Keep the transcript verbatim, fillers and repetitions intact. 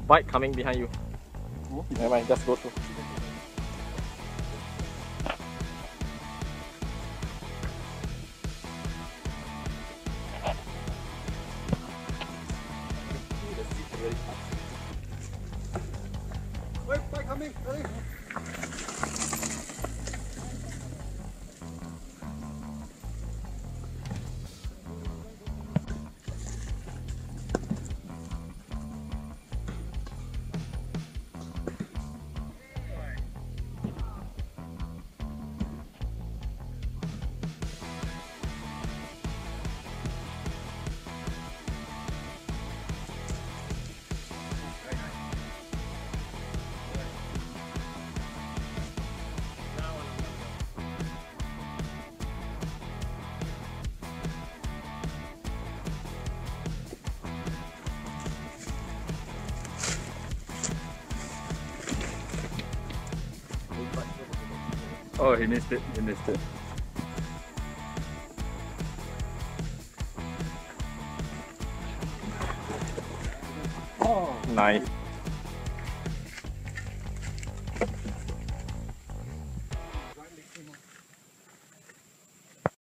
bike coming behind you. Oh. Never mind, just go through. Wait, bike coming, ready? Oh, he missed it. He missed it. Oh, Nice.